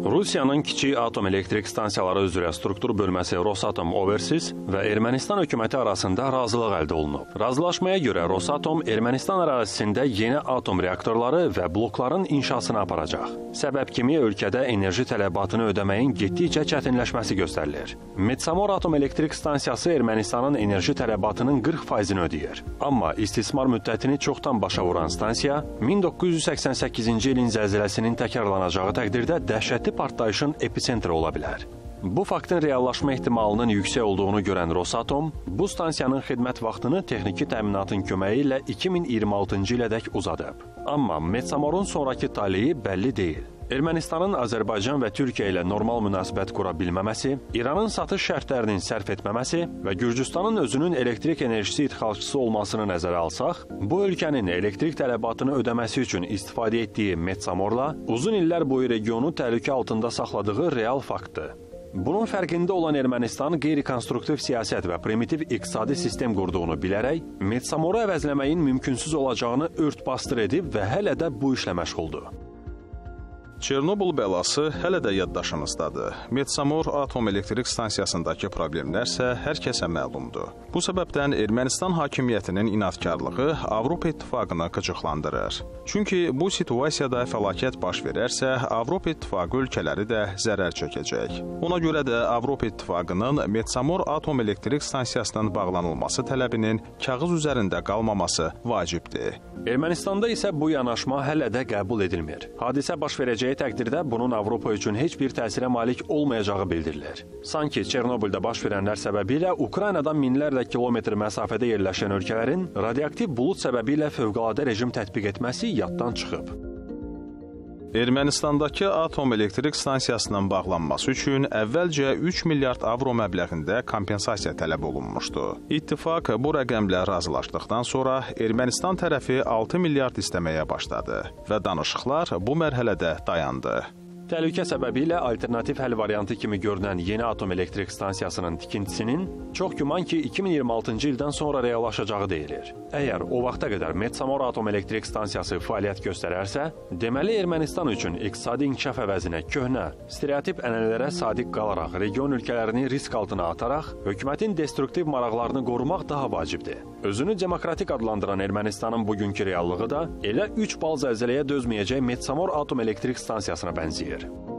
Rusiyanın kiçik atom elektrik stansiyaları üzrə struktur bölməsi Rosatom Overseas və Ermənistan hökuməti arasında razılıq əldə olunub. Razılaşmaya görə Rosatom Ermənistan ərazisində yeni atom reaktorları və blokların inşasını aparacaq. Səbəb kimi ölkədə enerji tələbatını ödəməyin getdikcə çətinləşməsi göstərilir. Metsamor atom elektrik stansiyası Ermənistanın enerji tələbatının 40%-ni ödəyir. Amma istismar müddətini çoxdan başa vuran stansiya 1988-ci ilin zəlzələsinin təkrarlanacağı təqdirdə dəhşətli partlayışın epicentri ola bilər. Bu faktın reallaşma ehtimalının yüksək olduğunu görən Rosatom, bu stansiyanın xidmət vaxtını texniki təminatın köməyi ilə 2026-cı ilədək uzadıb. Amma Metsamorun sonraki taleyi bəlli deyil. Ermənistanın Azərbaycan və Türkiyə ilə normal münasibət qura bilməməsi, İranın satış şərtlərinin sərf etməməsi və Gürcüstanın özünün elektrik enerjisi idxalçısı olmasını nəzərə alsaq, bu ölkənin elektrik tələbatını ödəməsi üçün istifadə etdiyi Metsamorla uzun illər boyu regionu təhlükə altında saxladığı real faktdır. Bunun fərqində olan Ermənistan qeyri-konstruktiv siyasət və primitiv iqtisadi sistem qurduğunu bilərək, Metsamoru əvəzləməyin mümkünsüz olacağını ört-bastır edib və hələ də bu işlə məşğuldur. Çernobıl bəlası hələ də yaddaşımızdadır. Metsamor atom elektrik stansiyasındakı problemlər isə hər kəsə məlumdur. Bu səbəbdən Ermənistan hakimiyyətinin inadkarlığı Avropa İttifaqını qıcıqlandırır. Çünki bu situasiyada fəlakət baş verərsə, Avropa İttifaqı ölkələri də zərər çəkəcək. Ona görə də Avropa İttifaqının Metsamor atom elektrik stansiyasının bağlanılması tələbinin kağız üzərində qalmaması vacibdir. Ermənistanda isə bu yanaşma hələ də qəbul edilmir. Hadisə baş verəcəyi təqdirdə bunun Avropa üçün heç bir təsirə malik olmayacağı bildirilir. Sanki Çernobılda baş verənlər səbəbilə Ukraynadan minlərlə kilometr məsafədə yerləşən ölkələrin radioaktiv bulud səbəbilə fövqəladə rejim tətbiq etməsi yaddan çıxıb. Ermənistandakı atom elektrik stansiyasının bağlanması üçün əvvəlcə 3 milyard avro məbləğində kompensasiya tələb olunmuşdu. İttifaq bu rəqəmlə razılaşdıqdan sonra Ermənistan tərəfi 6 milyard istəməyə başladı və danışıqlar bu mərhələdə dayandı. Təhlükə səbəbilə alternativ həll variantı kimi görünən yeni atom elektrik stansiyasının tikintisinin çox güman ki 2026-cı ildən sonra reallaşacağı deyilir. Əgər o vaxta qədər Metsamor atom elektrik stansiyası fəaliyyət göstərərsə, deməli Ermənistan üçün iqtisadi inkişaf əvəzinə köhnə, stereotip ənənələrə sadiq qalaraq region ölkələrini risk altına ataraq, hökumətin destruktiv maraqlarını qorumaq daha vacibdir. Özünü demokratik adlandıran Ermənistanın bugünkü reallığı da elə 3 bal zəlzələyə dözməyəcək Metsamor atom elektrik stansiyasına bənzəyir.